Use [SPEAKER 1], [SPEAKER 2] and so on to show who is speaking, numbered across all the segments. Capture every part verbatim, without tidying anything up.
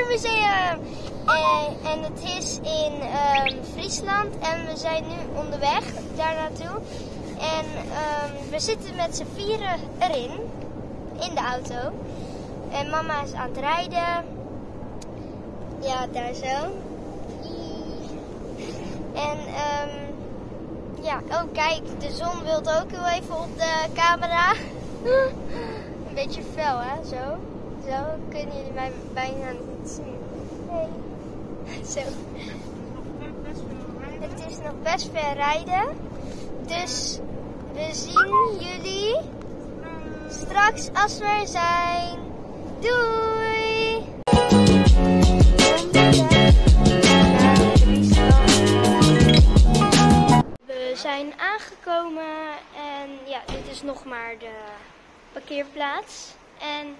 [SPEAKER 1] Museum. En, en het is in um, Friesland en we zijn nu onderweg daar naartoe. En um, we zitten met z'n vieren erin, in de auto. En mama is aan het rijden. Ja, daar zo. En um, ja, oh kijk, de zon wil ook heel even op de camera. Een beetje fel, hè? Zo. Zo kunnen jullie mij bijna niet zien. Hey. Zo. Het is nog best ver rijden. Dus we zien jullie straks als we er zijn. Doei! We zijn aangekomen en ja, dit is nog maar de parkeerplaats. En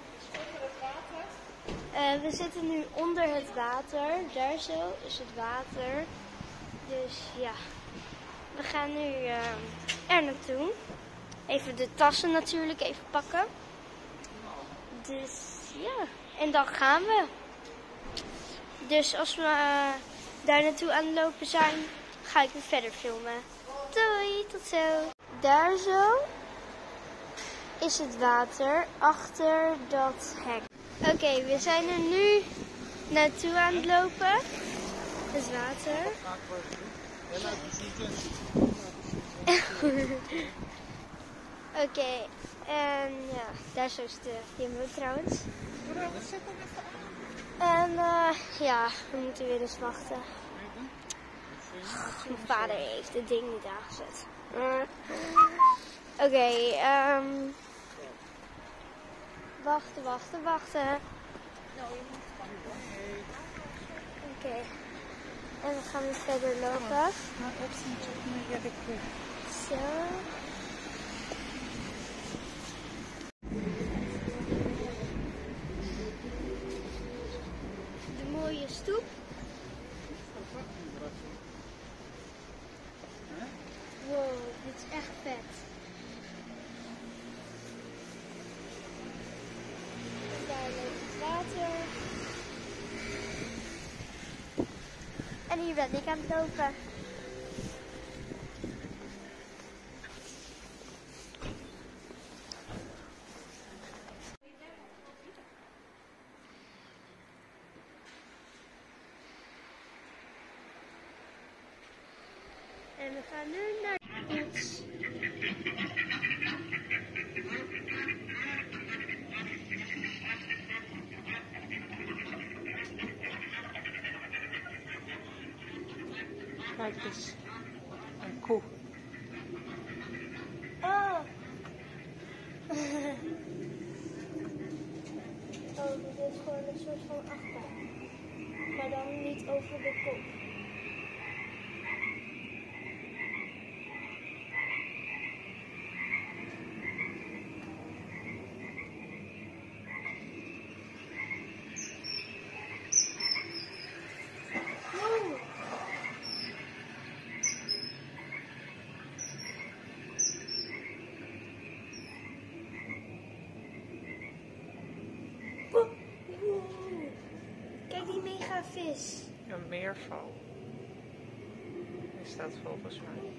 [SPEAKER 1] uh, we zitten nu onder het water. Daar zo is het water. Dus ja, we gaan nu uh, er naartoe. Even de tassen natuurlijk even pakken. Dus ja, en dan gaan we. Dus als we uh, daar naartoe aan het lopen zijn, ga ik weer verder filmen. Doei, tot zo. Daar zo is het water achter dat hek. Oké, okay, we zijn er nu naartoe aan het lopen. Het water. Oké, okay, en ja, daar zo is de Jumbo trouwens. En uh, ja, we moeten weer eens wachten. Oh, mijn vader heeft het ding niet aangezet. Uh. Oké, okay, um, wachten, wachten, wachten. Oké, okay. En dan gaan we verder lopen. Zo. De mooie stoep. Wow, dit is echt vet. En daar loopt het water. En hier ben ik aan het lopen. En we gaan nu naar de fiets.
[SPEAKER 2] Kijk eens, een koe.
[SPEAKER 1] Oh. Oh, dit is gewoon een soort van achtbaan. Maar dan niet over de kop. Kijk die mega vis.
[SPEAKER 2] Een meerval is dat volgens mij.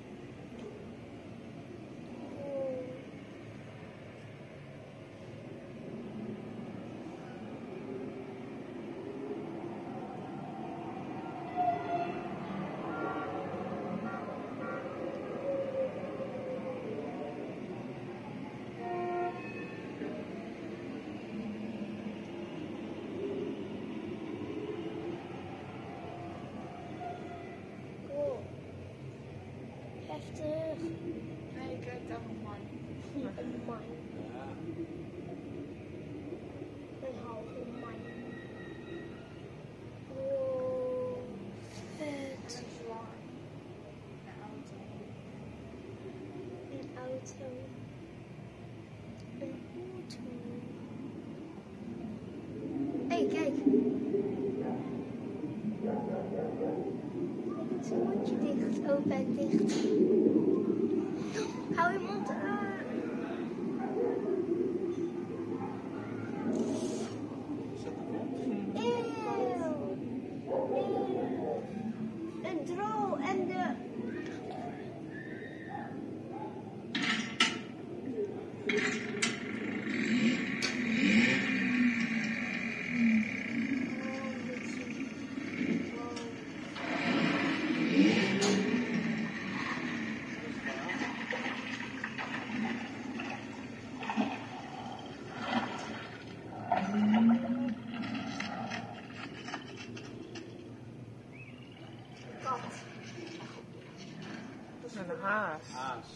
[SPEAKER 1] Heftig.
[SPEAKER 2] Nee, kijk daar een man.
[SPEAKER 1] Een man. Een halve man. Wow. Vet. Een auto. Een auto. Een auto. Hé, hey, kijk. Het mondje dicht, open en dicht. Hou je mond aan. Hey. Haat.
[SPEAKER 2] Een haas.
[SPEAKER 3] Haas.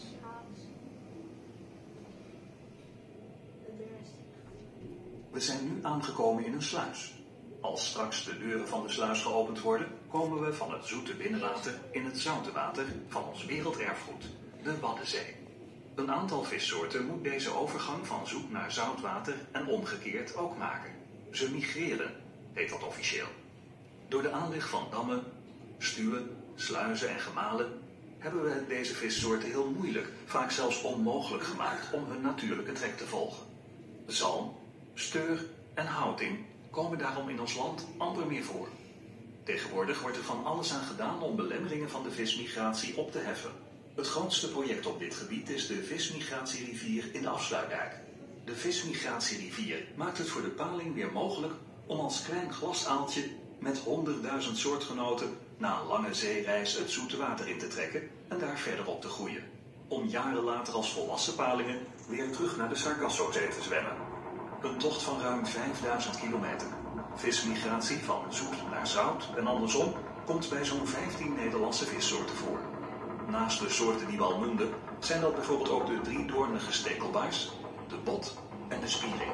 [SPEAKER 4] We zijn nu aangekomen in een sluis. Als straks de deuren van de sluis geopend worden, komen we van het zoete binnenwater in het zoute water van ons werelderfgoed, de Waddenzee. Een aantal vissoorten moet deze overgang van zoet naar zout water en omgekeerd ook maken. Ze migreren, heet dat officieel. Door de aanleg van dammen, stuwen, sluizen en gemalen hebben we het deze vissoorten heel moeilijk, vaak zelfs onmogelijk gemaakt om hun natuurlijke trek te volgen. Zalm, steur en houting komen daarom in ons land amper meer voor. Tegenwoordig wordt er van alles aan gedaan om belemmeringen van de vismigratie op te heffen. Het grootste project op dit gebied is de vismigratierivier in de Afsluitdijk. De vismigratierivier maakt het voor de paling weer mogelijk om als klein glasaaltje met honderdduizend soortgenoten na een lange zeereis het zoete water in te trekken en daar verder op te groeien. Om jaren later als volwassen palingen weer terug naar de Sargassozee te zwemmen. Een tocht van ruim vijfduizend kilometer. Vismigratie van zoet naar zout en andersom komt bij zo'n vijftien Nederlandse vissoorten voor. Naast de soorten die we al noemden, zijn dat bijvoorbeeld ook de driedoornige stekelbaars, de bot en de spiering.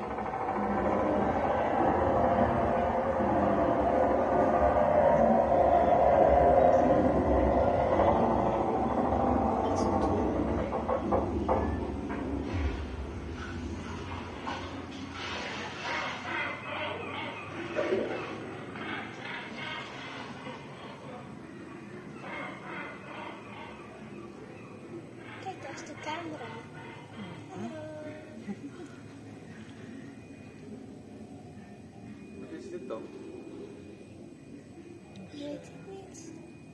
[SPEAKER 1] Kijk, daar is de camera.
[SPEAKER 3] Wat is dit dan?
[SPEAKER 1] Ik weet het niet.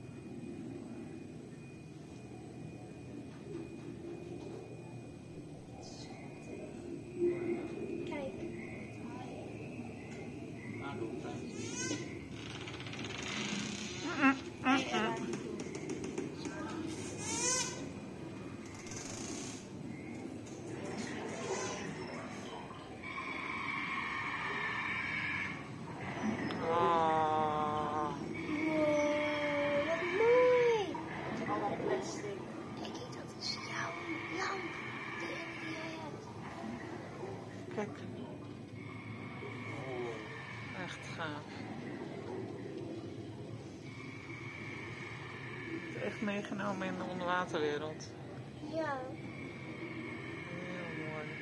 [SPEAKER 1] Kijk.
[SPEAKER 2] Oh.
[SPEAKER 1] Wow, wat mooi.
[SPEAKER 2] Het is allemaal plastic.
[SPEAKER 1] Kijk, dat is jouw lamp. De ene die jij hebt.
[SPEAKER 2] Kijk. Echt gaaf. Het is echt meegenomen in de onderwaterwereld.
[SPEAKER 1] Ja.
[SPEAKER 2] Heel mooi.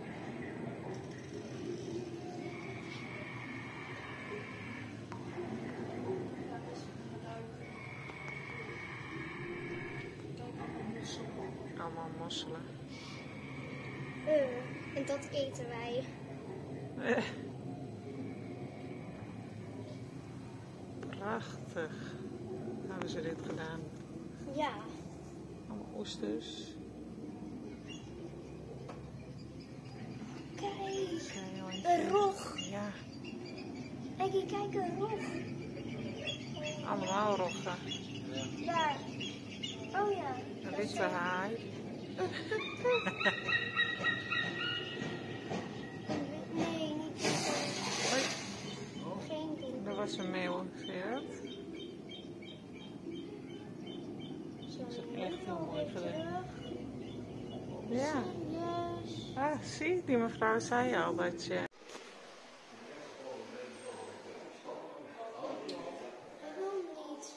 [SPEAKER 2] Allemaal mosselen.
[SPEAKER 1] Uh, en dat eten wij.
[SPEAKER 2] Eh. Prachtig. Hebben ze dit gedaan.
[SPEAKER 1] Ja.
[SPEAKER 2] Allemaal oesters.
[SPEAKER 1] Kijk,
[SPEAKER 2] Kijk,
[SPEAKER 1] een rog.
[SPEAKER 2] Ja,
[SPEAKER 1] Kijk, kijk, een rog.
[SPEAKER 2] allemaal roggen.
[SPEAKER 1] Daar. Oh ja.
[SPEAKER 2] Een witte haai.
[SPEAKER 1] Nee, niet zo.
[SPEAKER 2] Hoi,
[SPEAKER 1] Geen ding.
[SPEAKER 2] dat was een meeuw. Zie je dat?
[SPEAKER 1] Dat
[SPEAKER 2] is echt heel mooi gedaan. Ja.
[SPEAKER 1] Yes.
[SPEAKER 2] Ah, zie, die mevrouw zei al dat je...
[SPEAKER 1] Waarom niet?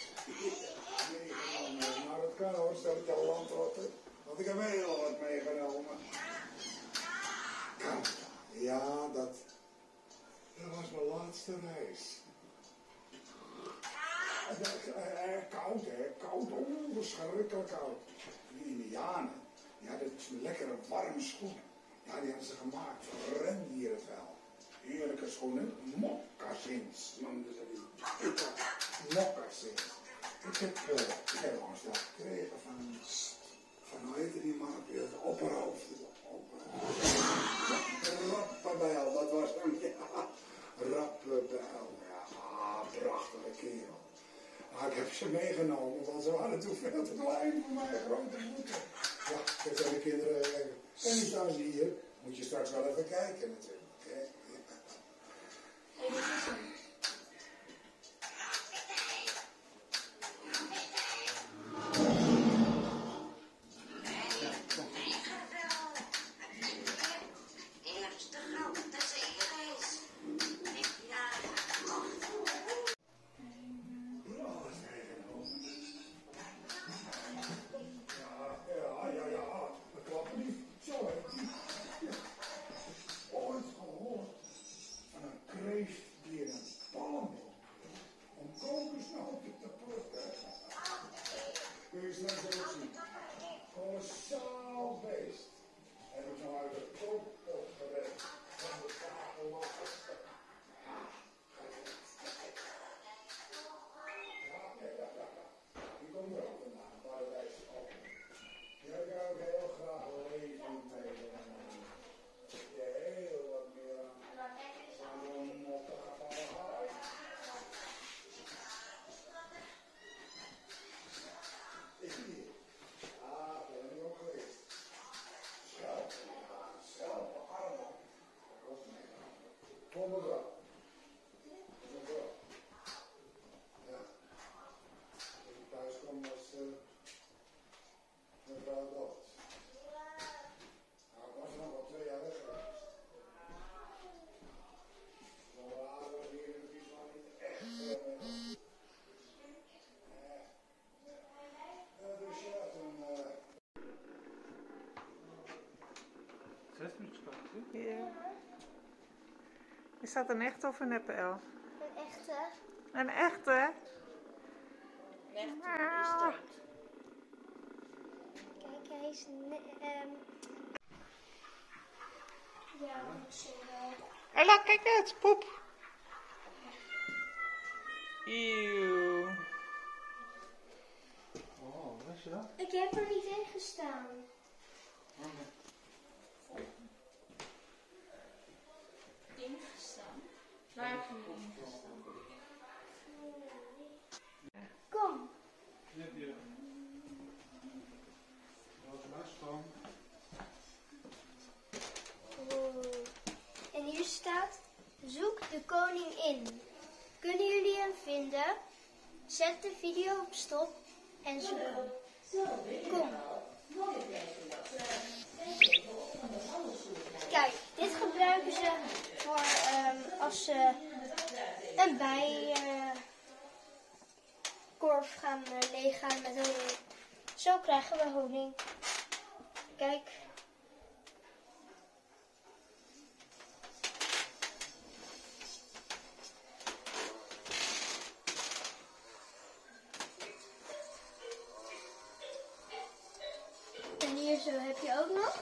[SPEAKER 5] meegenomen. Nou, dat kan hoor, stel ik al landrotten. Want ik heb heel wat meegenomen. Canada. Ja, dat, dat was mijn laatste reis. Uh, uh, koud, hè? Koud, oh, verschrikkelijk koud. Die Indianen, die hadden lekkere warme schoenen. Ja, die hadden ze gemaakt van rendierenvel. Heerlijke schoenen, moccasins noemden ze die. Moccasins. Ik heb, uh, ik heb ons dat gekregen van, van hoe heette die man op je opperhoofd. Rappabijl, dat was hem, ja. Rappabijl, ja, prachtige kerel. Maar ik heb ze meegenomen, want ze waren toen veel te klein voor mijn grote voeten. Ja, dat zijn de kinderen. En nu staan ze hier. Moet je straks wel even kijken natuurlijk. Hè?
[SPEAKER 1] Hey, dit is hem.
[SPEAKER 5] Kolossaal beest. Heb ik nou uit de kop opgerekt van de tafelwacht. Ja, ja, ja, ja. Die komt er ook vandaan, een paar wijze op. Die heb ik ook heel graag levend meegenomen. Je heel wat meer aan. Zo'n mottige papegaai. Hier. Ah, daar ben ik ook geweest. Schelpen, ja, schelpen, armen. Dat was meegenomen. Kom maar wel. Kom maar wel. Ja. Als ik thuis kom was uh, mijn vrouw dood. Nou, ik was er nog wel twee jaar weg geweest. Mijn vader was hier in de buurt wel niet echt. Uh, Dus ja, toen... Uh...
[SPEAKER 2] Zes minuten schatje.
[SPEAKER 6] Ja. Is dat een echte of een neppe elf?
[SPEAKER 1] Een echte.
[SPEAKER 6] Een echte?
[SPEAKER 2] Echt,
[SPEAKER 6] is dat?
[SPEAKER 1] Kijk, hij is... Um... Ja, dat is wel.
[SPEAKER 6] Ella, kijk uit, poep. Eeuw.
[SPEAKER 2] Oh, weet je dat?
[SPEAKER 1] Ik heb er niet in gestaan.
[SPEAKER 2] Oh, nee.
[SPEAKER 7] Ingestaan? Waar heb je nu ingestaan?
[SPEAKER 1] Kom.
[SPEAKER 2] Net hier. Dat was best gewoon.
[SPEAKER 1] Wow. En hier staat, zoek de koning in. Kunnen jullie hem vinden? Zet de video op stop en zoek hem. Kom. Kijk, dit gebruiken ze voor um, als ze een bijenkorf uh, gaan uh, leeghalen met honing. Zo krijgen we honing. Kijk. En hier zo heb je ook nog.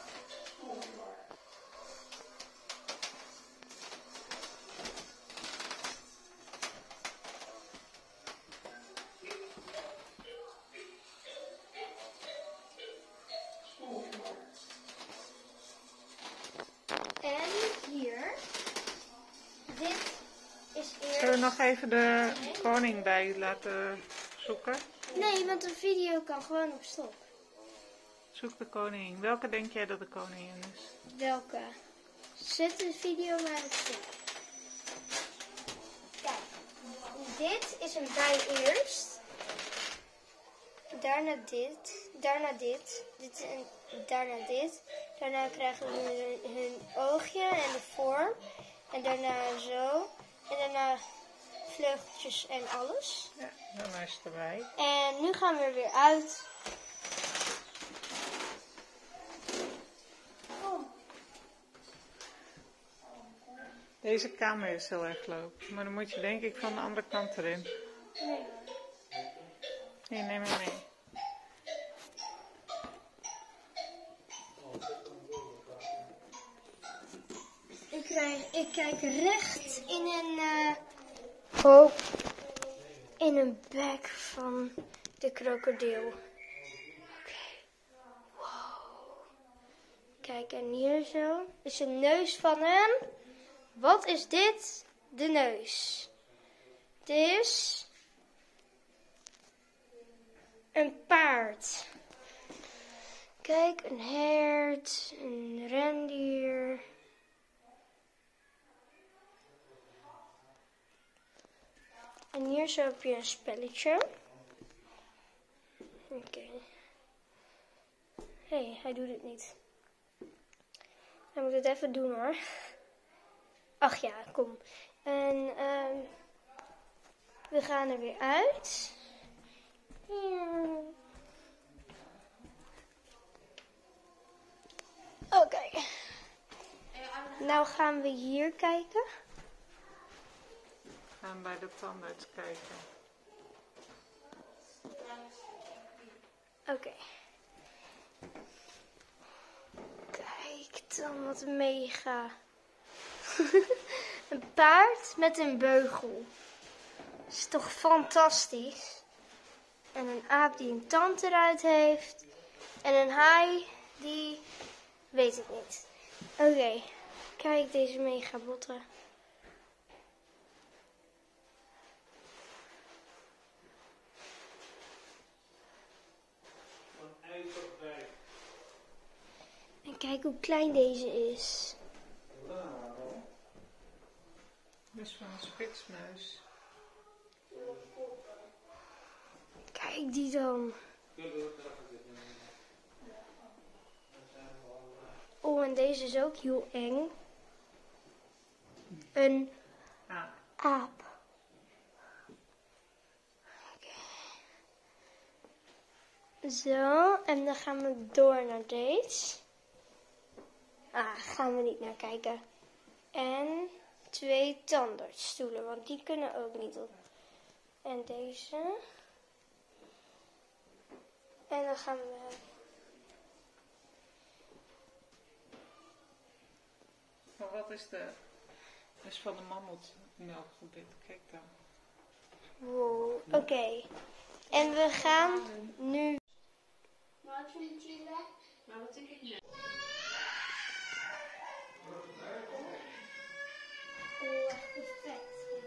[SPEAKER 1] En hier. Dit is eerst...
[SPEAKER 6] Zullen we nog even de koning bij laten zoeken?
[SPEAKER 1] Nee, want de video kan gewoon op stop.
[SPEAKER 6] Zoek de koning. Welke denk jij dat de koningin is?
[SPEAKER 1] Welke? Zet de video maar op stop. Kijk, dit is een bij eerst. Daarna dit. Daarna dit. dit en daarna dit. Daarna krijgen we hun, hun oogje en de vorm. En daarna zo. En daarna vleugeltjes en alles.
[SPEAKER 6] Ja, dan is het erbij.
[SPEAKER 1] En nu gaan we er weer uit.
[SPEAKER 6] Deze kamer is heel erg leuk. Maar dan moet je denk ik van de andere kant erin.
[SPEAKER 1] Nee.
[SPEAKER 6] Hier, neem hem mee.
[SPEAKER 1] Ik, krijg, ik kijk recht in een, uh, oh, in een bek van de krokodil. Oké. Okay. Wow. Kijk, en hier zo is een neus van hem. Wat is dit? De neus. Dit is een paard. Kijk, een hert, een rendier. En hier zo heb je een spelletje. Oké. Okay. Hé, hey, hij doet het niet. Hij moet het even doen hoor. Ach ja, kom. En uh, we gaan er weer uit. Hier. Oké. Okay. Nou gaan we hier kijken.
[SPEAKER 6] We gaan bij de tandarts kijken.
[SPEAKER 1] Oké. Okay. Kijk dan wat mega. Een paard met een beugel. Dat is toch fantastisch. En een aap die een tand eruit heeft. En een haai die weet ik niet. Oké. Okay. Kijk deze mega botten. En kijk hoe klein deze is.
[SPEAKER 6] Dat is wel een spitsmuis.
[SPEAKER 1] Kijk die dan. Oh, en deze is ook heel eng. Een
[SPEAKER 6] Ah.
[SPEAKER 1] aap. Okay. Zo, en dan gaan we door naar deze. Ah, gaan we niet naar kijken. En twee tandartsstoelen, want die kunnen ook niet op. En deze. En dan gaan we...
[SPEAKER 6] Maar wat is de... Dat is van de mammoetmelkgebit. Kijk dan.
[SPEAKER 1] Wow, oké. Okay. En we gaan nu...
[SPEAKER 7] Wat vind je dat? Nou, wat denk ik nu?
[SPEAKER 1] Oh, echt perfect.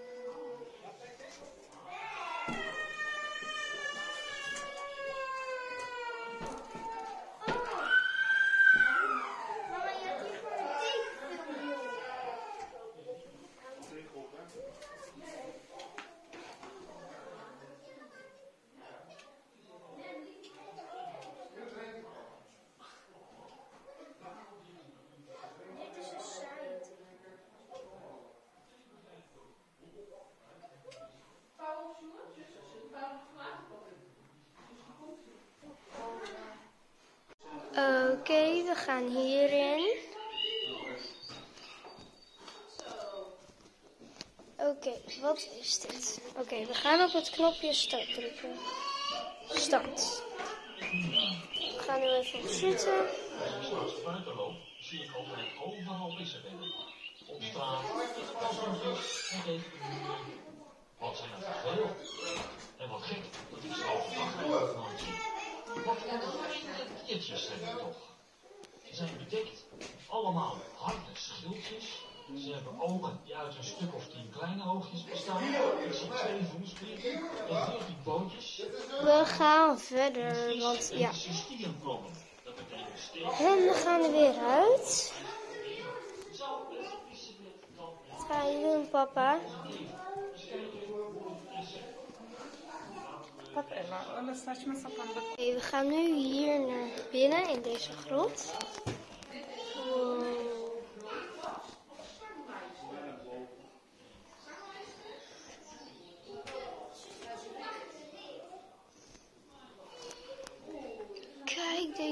[SPEAKER 1] Mama, je hebt hier gewoon een tekenfilm, joh. Dit is een site. Oké, okay, we gaan hierin. Oké, okay, wat is dit? Oké, okay, we gaan op het knopje start drukken. Start. We gaan nu even op zitten.
[SPEAKER 8] Als ik buiten loop, zie ik altijd overal vissen rennen. Op straat, kassankjes en tegen de muren. Wat zijn er veel? En wat gek, dat ik ze overdag nooit zie. Wat kleine diertjes zijn er toch. Ze zijn bedekt, allemaal harde schildjes. Ze hebben ogen die uit een stuk of tien kleine oogjes bestaan. Ik zie twee voelspieren en veertien pootjes.
[SPEAKER 1] We gaan verder, want ja. En we gaan er weer uit. Wat ga je doen, papa?
[SPEAKER 6] Papa, Ella, staat je met papa aan de...
[SPEAKER 1] Okay, we gaan nu hier naar binnen in deze grot. Wow.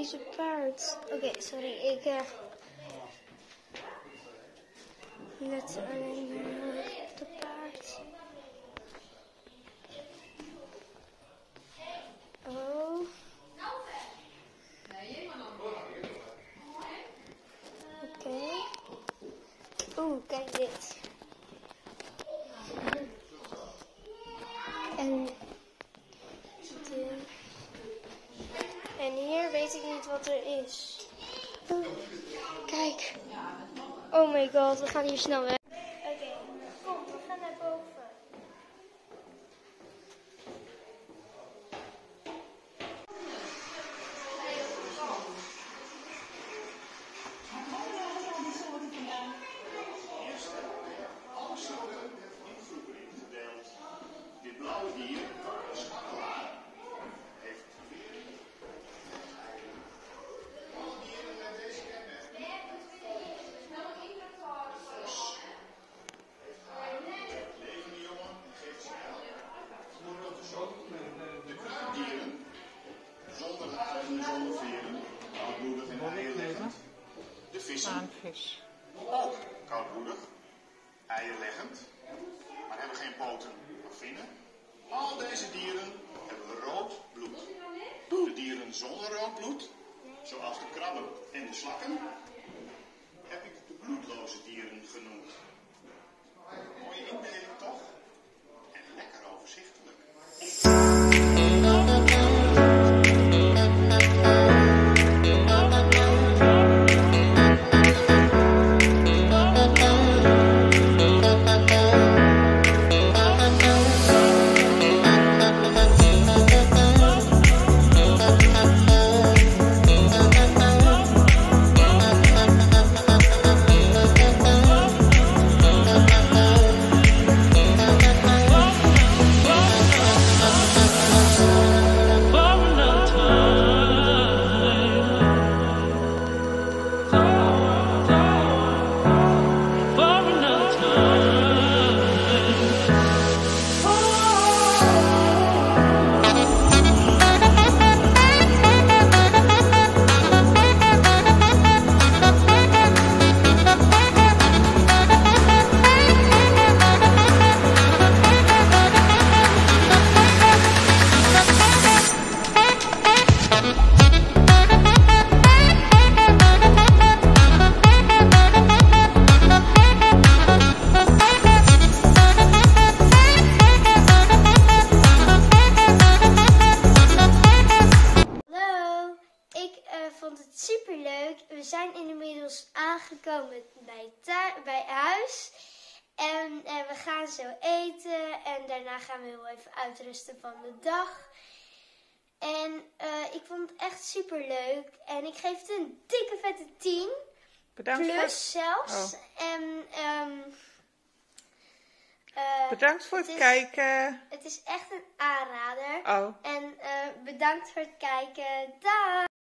[SPEAKER 1] deze paard. Oké, okay, sorry, ik uh, let alleen op de paard. Oh. Oké. Okay. Oeh, kijk dit. En, de, en hier weet ik niet wat er is. Oh, kijk. Oh my god, we gaan hier snel weg. Oké, okay, kom, we gaan naar boven.
[SPEAKER 5] Dit blauwe dier, een schakelaar, heeft alle dieren met deze kenmerken. Levende jongen geeft snel. De kruipdieren, zonder haren en zonder veren, koudbloedig en eierleggend. De vissen, ook koudbloedig, eierleggend, maar hebben geen poten of vinnen. Al deze dieren hebben rood bloed. De dieren zonder rood bloed, zoals de krabben en de slakken, heb ik de bloedloze dieren genoemd. Mooie indeling toch? En lekker overzichtelijk.
[SPEAKER 1] We zijn inmiddels aangekomen bij, bij huis. En uh, we gaan zo eten. En daarna gaan we heel even uitrusten van de dag. En uh, ik vond het echt super leuk. En ik geef het een dikke vette tien.
[SPEAKER 6] Bedankt
[SPEAKER 1] plus
[SPEAKER 6] voor...
[SPEAKER 1] zelfs.
[SPEAKER 6] Oh.
[SPEAKER 1] En um, uh,
[SPEAKER 6] bedankt voor het,
[SPEAKER 1] het is,
[SPEAKER 6] kijken.
[SPEAKER 1] Het is echt een aanrader.
[SPEAKER 6] Oh.
[SPEAKER 1] En uh, bedankt voor het kijken. Dag!